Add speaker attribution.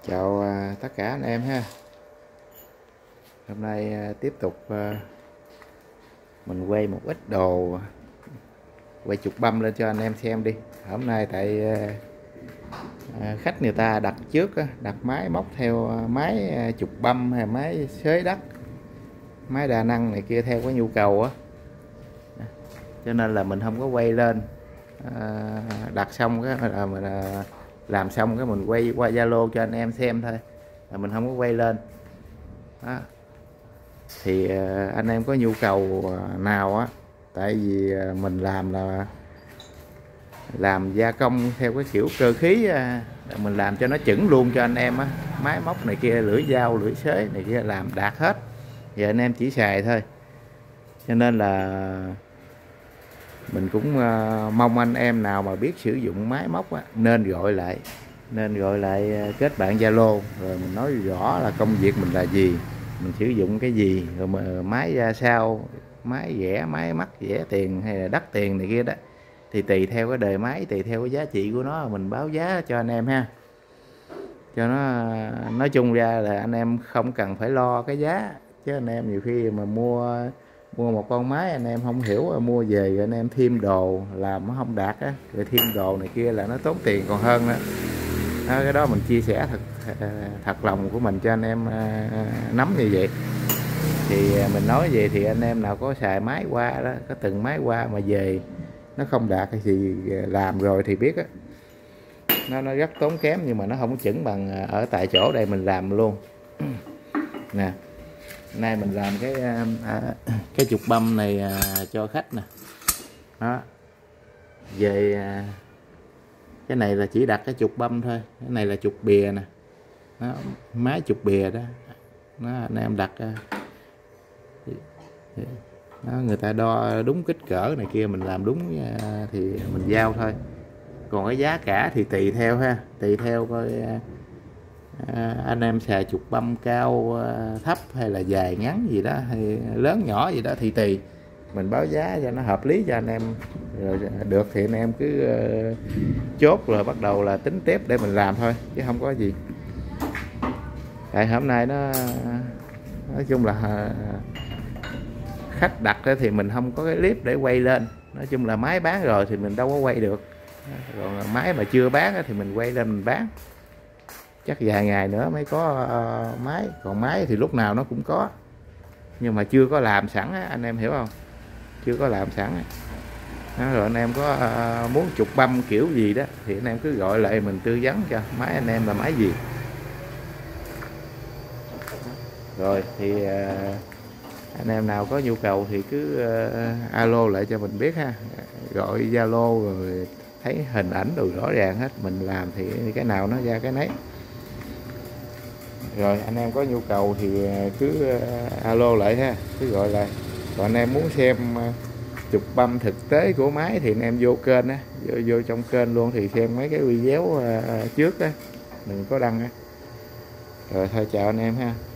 Speaker 1: Chào tất cả anh em ha. Hôm nay tiếp tục mình quay một ít đồ, quay chụp băm lên cho anh em xem đi. Hôm nay tại khách người ta đặt trước đặt máy móc theo máy chụp băm hay máy xới đất, máy đa năng này kia theo cái nhu cầu á, cho nên là mình không có quay lên. Đặt xong cái là mình làm xong cái mình quay qua Zalo cho anh em xem thôi, là mình không có quay lên đó. Thì anh em có nhu cầu nào á, tại vì mình làm là làm gia công theo cái kiểu cơ khí, mình làm cho nó chuẩn luôn cho anh em á, máy móc này kia, lưỡi dao lưỡi xới này kia làm đạt hết, giờ anh em chỉ xài thôi. Cho nên là mình cũng mong anh em nào mà biết sử dụng máy móc á, nên gọi lại kết bạn Zalo, rồi mình nói rõ là công việc mình là gì, mình sử dụng cái gì, rồi máy ra sao, máy rẻ, máy mắc, rẻ tiền hay là đắt tiền này kia đó, thì tùy theo cái đời máy, tùy theo cái giá trị của nó mình báo giá cho anh em ha. Cho nó nói chung ra là anh em không cần phải lo cái giá, chứ anh em nhiều khi mà mua một con máy anh em không hiểu, mua về rồi anh em thêm đồ làm nó không đạt á, rồi thêm đồ này kia là nó tốn tiền còn hơn đó. Cái đó mình chia sẻ thật lòng của mình cho anh em nắm như vậy. Thì mình nói vậy thì anh em nào có xài máy qua đó, có từng máy qua mà về nó không đạt thì làm rồi thì biết á, nó rất tốn kém, nhưng mà nó không có chuẩn bằng ở tại chỗ đây mình làm luôn nè. Nay mình làm cái trục băm này cho khách nè đó. Về cái này là chỉ đặt cái trục băm thôi, cái này là trục bìa nè đó, máy trục bìa đó, anh em đặt đó, người ta đo đúng kích cỡ này kia, mình làm đúng thì mình giao thôi. Còn cái giá cả thì tùy theo ha, tùy theo coi anh em xài trục băm cao thấp hay là dài ngắn gì đó, hay lớn nhỏ gì đó thì tùy, mình báo giá cho nó hợp lý cho anh em, rồi được thì anh em cứ chốt rồi bắt đầu là tính tiếp để mình làm thôi, chứ không có gì. Tại hôm nay nó nói chung là khách đặt thì mình không có cái clip để quay lên, nói chung là máy bán rồi thì mình đâu có quay được, còn máy mà chưa bán thì mình quay lên mình bán, chắc vài ngày nữa mới có máy. Còn máy thì lúc nào nó cũng có, nhưng mà chưa có làm sẵn á, anh em hiểu không, chưa có làm sẵn đó. Rồi anh em có muốn trục băm kiểu gì đó thì anh em cứ gọi lại mình tư vấn cho máy anh em là máy gì. Rồi thì anh em nào có nhu cầu thì cứ alo lại cho mình biết ha, gọi Zalo rồi thấy hình ảnh đồ rõ ràng hết, mình làm thì cái nào nó ra cái nấy. Rồi anh em có nhu cầu thì cứ alo lại ha, cứ gọi lại. Còn anh em muốn xem chụp băm thực tế của máy thì anh em vô kênh á, vô trong kênh luôn thì xem mấy cái video trước á mình có đăng á. Rồi thôi chào anh em ha.